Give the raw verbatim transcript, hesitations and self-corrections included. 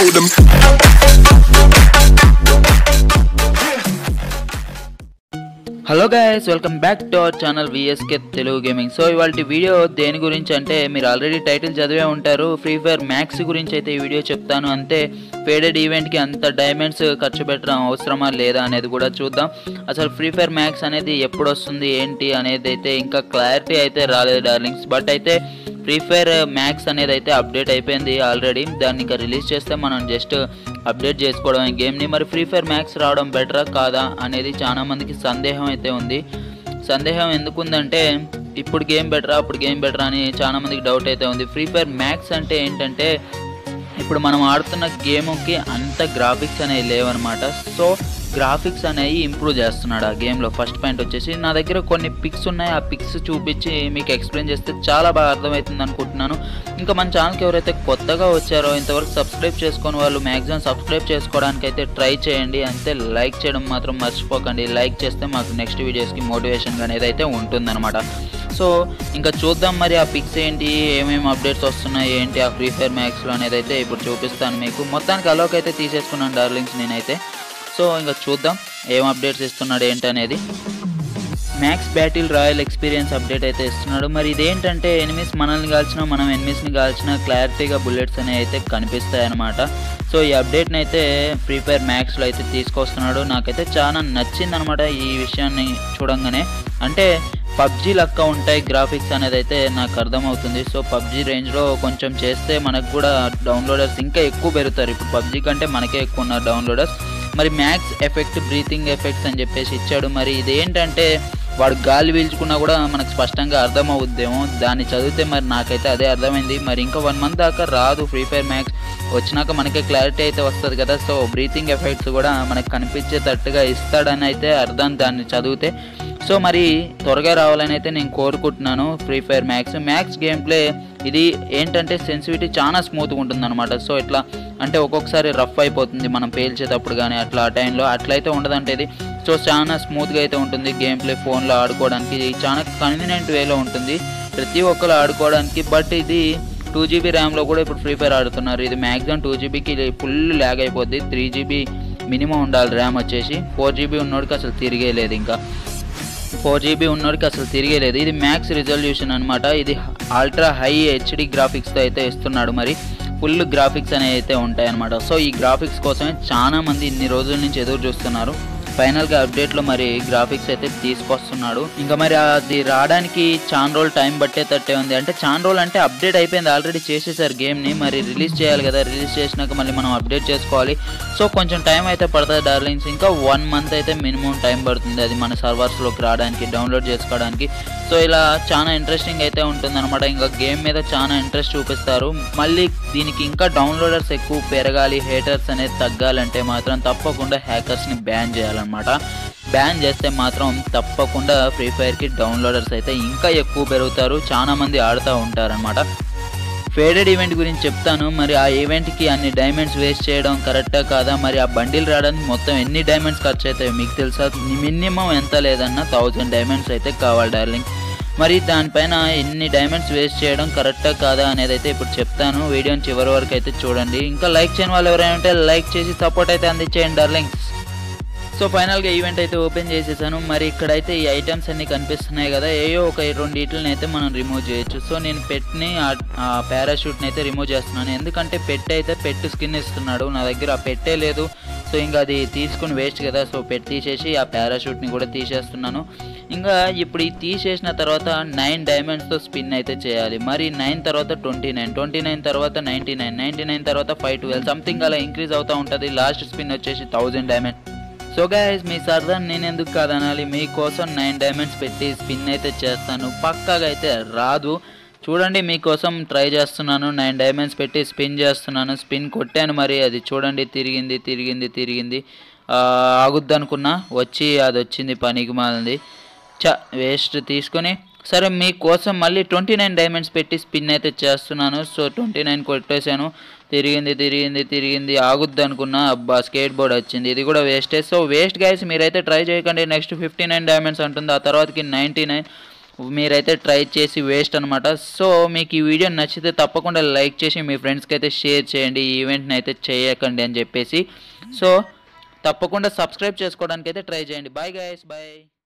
know them. Hello guys, welcome back to our channel VSK Telugu gaming. So ఇవాళ video దేని గురించి అంటే, మీరు ఆల్రెడీ టైటిల్ చదివే ఉంటారు, ఫ్రీ ఫైర్ మ్యాక్స్ గురించి అయితే ఈ వీడియో చెప్తాను. అంతే ఫేడెడ్ ఈవెంట్కి అంత డైమండ్స్ ఖర్చు పెట్టడం అవసరమా లేదా అనేది కూడా చూద్దాం. అసలు ఫ్రీ ఫైర్ మ్యాక్స్ అనేది ఎప్పుడు వస్తుంది ఏంటి అనేది అయితే ఇంకా క్లారిటీ అయితే రాలేదు డార్లింగ్స్. బట్ అయితే ఫ్రీ ఫైర్ మ్యాక్స్ అనేది అయితే అప్డేట్ అయిపోయింది ఆల్రెడీ. దాన్ని ఇంకా రిలీజ్ చేస్తే మనం జస్ట్ అప్డేట్ చేసుకోవడం ఈ గేమ్ని. మరి ఫ్రీ ఫైర్ మ్యాక్స్ రావడం బెటరా కాదా అనేది చాలా మందికి సందేహం అయితే ఉంది. సందేహం ఎందుకు ఉందంటే, ఇప్పుడు గేమ్ బెటరా అప్పుడు గేమ్ బెటరా అని చాలా మందికి డౌట్ అయితే ఉంది. ఫ్రీ ఫైర్ మ్యాక్స్ అంటే ఏంటంటే, ఇప్పుడు మనం ఆడుతున్న గేమ్కి అంత గ్రాఫిక్స్ అనేవి లేవన్నమాట. సో గ్రాఫిక్స్ అనేవి ఇంప్రూవ్ చేస్తున్నాడు ఆ గేమ్లో. ఫస్ట్ పాయింట్ వచ్చేసి, నా దగ్గర కొన్ని పిక్స్ ఉన్నాయి, ఆ పిక్స్ చూపించి మీకు ఎక్స్ప్లెయిన్ చేస్తే చాలా బాగా అర్థమవుతుంది అనుకుంటున్నాను. ఇంకా మన ఛానల్కి ఎవరైతే కొత్తగా వచ్చారో, ఇంతవరకు సబ్స్క్రైబ్ చేసుకొని వాళ్ళు మ్యాక్సిమం సబ్స్క్రైబ్ చేసుకోవడానికి అయితే ట్రై చేయండి. అంతే లైక్ చేయడం మాత్రం మర్చిపోకండి. లైక్ చేస్తే మాకు నెక్స్ట్ వీడియోస్కి మోటివేషన్ అనేది అయితే ఉంటుందన్నమాట. సో ఇంకా చూద్దాం మరి ఆ పిక్స్ ఏంటి, ఏమేమి అప్డేట్స్ వస్తున్నాయి ఏంటి ఆ ఫ్రీ ఫైర్ మ్యాక్స్లో అనేది అయితే ఇప్పుడు చూపిస్తాను మీకు. మొత్తానికి అలోకి అయితే తీసేసుకున్నాను డార్లింగ్స్ నేనైతే. సో ఇంకా చూద్దాం ఏం అప్డేట్స్ ఇస్తున్నాడు ఏంటి అనేది. Max battle royale experience update అయితే ఇస్తున్నాడు. మరి ఇదేంటంటే, ఎనిమిస్ మనల్ని కాల్చినా మనం ఎనిమిస్ని కాల్చినా క్లారిటీగా బుల్లెట్స్ అనేవి అయితే కనిపిస్తాయి అన్నమాట. సో ఈ అప్డేట్ని అయితే ఫ్రీ ఫైర్ మ్యాక్స్లో అయితే తీసుకొస్తున్నాడు. నాకైతే చాలా నచ్చిందనమాట ఈ విషయాన్ని చూడంగానే. అంటే పబ్జీ లెక్క ఉంటాయి గ్రాఫిక్స్ అనేది అయితే నాకు అర్థమవుతుంది. సో పబ్జీ రేంజ్లో కొంచెం చేస్తే మనకు కూడా డౌన్లోడర్స్ ఇంకా ఎక్కువ పెరుగుతారు. ఇప్పుడు పబ్జీ కంటే మనకే ఎక్కువ ఉన్నారు డౌన్లోడర్స్. మరి మ్యాక్స్ ఎఫెక్ట్, బ్రీతింగ్ ఎఫెక్ట్స్ అని చెప్పేసి ఇచ్చాడు. మరి ఇదేంటంటే, వాడు గాలి పీల్చుకున్నా కూడా మనకు స్పష్టంగా అర్థమవుద్దేమో. దాన్ని చదివితే మరి నాకైతే అదే అర్థమైంది. మరి ఇంకా వన్ మంత్ దాకా రాదు ఫ్రీ ఫైర్ మ్యాక్స్. వచ్చినాక మనకే క్లారిటీ అయితే వస్తుంది కదా. సో బ్రీతింగ్ ఎఫెక్ట్స్ కూడా మనకు కనిపించేటట్టుగా ఇస్తాడని అయితే అర్థం దాన్ని చదివితే. సో మరి త్వరగా రావాలని అయితే నేను కోరుకుంటున్నాను free fire max. Max game play ఇది ఏంటంటే, సెన్సిటివిటీ చాలా స్మూత్గా ఉంటుంది అనమాట. సో ఇట్లా అంటే ఒక్కొక్కసారి రఫ్ అయిపోతుంది మనం పేల్చేటప్పుడు కానీ అట్లా ఆ టైంలో. అట్లయితే ఉండదంటే ఇది. సో చాలా స్మూత్గా అయితే ఉంటుంది గేమ్ ప్లే. ఫోన్లో ఆడుకోవడానికి చాలా కన్వీనియంట్ వేలో ఉంటుంది ప్రతి ఒక్కరు ఆడుకోవడానికి. బట్ ఇది టూ జీబీ ర్యామ్లో కూడా ఇప్పుడు ఫ్రీ ఫైర్ ఆడుతున్నారు. ఇది మ్యాక్సిమం టూ జీబీకి ఫుల్ ల్యాగ్ అయిపోద్ది. త్రీ జీబీ మినిమం ఉండాలి ర్యామ్ వచ్చేసి. ఫోర్ జీబీ ఉన్నోడికి అసలు తిరిగే లేదు. ఇంకా ఫోర్ జీబీ ఉన్నోడికి అసలు తిరిగేలేదు. ఇది మ్యాక్స్ రిజల్యూషన్ అనమాట. ఇది అల్ట్రా హై హెచ్డి గ్రాఫిక్స్తో అయితే ఇస్తున్నాడు. మరి ఫుల్ గ్రాఫిక్స్ అనేవి అయితే ఉంటాయి అనమాట. సో ఈ గ్రాఫిక్స్ కోసమే చాలా మంది ఇన్ని రోజుల నుంచి ఎదురు చూస్తున్నారు. ఫైనల్గా అప్డేట్లో మరి గ్రాఫిక్స్ అయితే తీసుకొస్తున్నాడు. ఇంకా మరి అది రావడానికి చాలా రోజులు టైం పట్టేటట్టే ఉంది. అంటే చాలా రోజులు అంటే అప్డేట్ అయిపోయింది ఆల్రెడీ, చేసేసారు గేమ్ని. మరి రిలీజ్ చేయాలి కదా, రిలీజ్ చేసినాక మళ్ళీ మనం అప్డేట్ చేసుకోవాలి. సో కొంచెం టైం అయితే పడుతుంది డార్లింగ్స్. ఇంకా వన్ మంత్ అయితే మినిమం టైం పడుతుంది అది మన సర్వర్స్లోకి రావడానికి, డౌన్లోడ్ చేసుకోవడానికి. సో ఇలా చాలా ఇంట్రెస్టింగ్ అయితే ఉంటుంది అనమాట. ఇంకా గేమ్ మీద చాలా ఇంట్రెస్ట్ చూపిస్తారు. మళ్ళీ దీనికి ఇంకా డౌన్లోడర్స్ ఎక్కువ పెరగాలి, హేటర్స్ అనేది తగ్గాలంటే మాత్రం తప్పకుండా హ్యాకర్స్ని బ్యాన్ చేయాలన్నమాట. బ్యాన్ చేస్తే మాత్రం తప్పకుండా ఫ్రీ ఫైర్కి డౌన్లోడర్స్ అయితే ఇంకా ఎక్కువ పెరుగుతారు, చాలా మంది ఆడుతూ ఉంటారనమాట. ఫేడెడ్ ఈవెంట్ గురించి చెప్తాను. మరి ఆ ఈవెంట్కి అన్ని డైమండ్స్ వేస్ట్ చేయడం కరెక్టా కాదా, మరి ఆ బండిల్ రావడానికి మొత్తం ఎన్ని డైమండ్స్ ఖర్చు అవుతాయి మీకు తెలుసా? మినిమం ఎంత లేదన్నా థౌజండ్ డైమండ్స్ అయితే కావాలి డార్లింగ్. మరి దానిపైన ఎన్ని డైమండ్స్ వేస్ట్ చేయడం కరెక్టా కాదా అనేది అయితే ఇప్పుడు చెప్తాను. వీడియోని చివరి వరకు అయితే చూడండి. ఇంకా లైక్ చేయని వాళ్ళు ఎవరైనా ఉంటే లైక్ చేసి సపోర్ట్ అయితే అందించేయండి డార్లింగ్. సో ఫైనల్గా ఈవెంట్ అయితే ఓపెన్ చేసేసాను. మరి ఇక్కడైతే ఈ ఐటమ్స్ అన్నీ కనిపిస్తున్నాయి కదా, ఏయో ఒక రెండింటిని అయితే మనం రిమూవ్ చేయొచ్చు. సో నేను పెట్ని ఆ పారాషూట్ని అయితే రిమూవ్ చేస్తున్నాను. ఎందుకంటే పెట్ అయితే పెట్ స్కిన్ ఇస్తున్నాడు, నా దగ్గర ఆ పెట్టే లేదు. సో ఇంకా అది తీసుకుని వేస్ట్ కదా. సో పెట్ తీసేసి ఆ పారాషూట్ని కూడా తీసేస్తున్నాను. ఇంకా ఇప్పుడు ఈ తీసేసిన తర్వాత నైన్ డైమండ్స్తో స్పిన్ అయితే చేయాలి. మరి నైన్ తర్వాత ట్వంటీ నైన్ ట్వంటీ నైన్ తర్వాత నైంటీ నైన్ నైంటీ నైన్ తర్వాత ఫైవ్ ట్వెల్వ్ సంథింగ్ అలా ఇంక్రీజ్ అవుతూ ఉంటుంది. లాస్ట్ స్పిన్ వచ్చేసి థౌజండ్ డైమండ్. సో గైస్, మీ సరదా నేను ఎందుకు కాదనాలి, మీకోసం నైన్ డైమండ్స్ పెట్టి స్పిన్ అయితే చేస్తాను. పక్కాగా అయితే రాదు, చూడండి మీకోసం ట్రై చేస్తున్నాను. నైన్ డైమండ్స్ పెట్టి స్పిన్ చేస్తున్నాను. స్పిన్ కొట్టాను, మరి అది చూడండి తిరిగింది తిరిగింది తిరిగింది. ఆగుద్ది అనుకున్నా, వచ్చి అది వచ్చింది పనికి మాలింది. చ వేస్ట్ తీసుకొని. సరే మీకోసం మళ్ళీ ట్వంటీ నైన్ డైమండ్స్ పెట్టి స్పిన్ అయితే చేస్తున్నాను. సో ట్వంటీ నైన్ కొట్టేశాను. తిరిగింది తిరిగింది తిరిగింది ఆగుద్ది అనుకున్నా, అబ్బా స్కేట్ బోర్డ్ వచ్చింది. ఇది కూడా వేస్టే. సో వేస్ట్ గైస్, మీరైతే ట్రై చేయకండి. నెక్స్ట్ ఫిఫ్టీ నైన్ డైమండ్స్ అంటుంది, ఆ తర్వాతకి నైంటీ నైన్ మీరైతే ట్రై చేసి వేస్ట్ అనమాట. సో మీకు ఈ వీడియో నచ్చితే తప్పకుండా లైక్ చేసి మీ ఫ్రెండ్స్కి అయితే షేర్ చేయండి, ఈ ఈవెంట్ని అయితే చేయకండి అని చెప్పేసి. సో తప్పకుండా సబ్స్క్రైబ్ చేసుకోవడానికి అయితే ట్రై చేయండి. Bye guys, bye.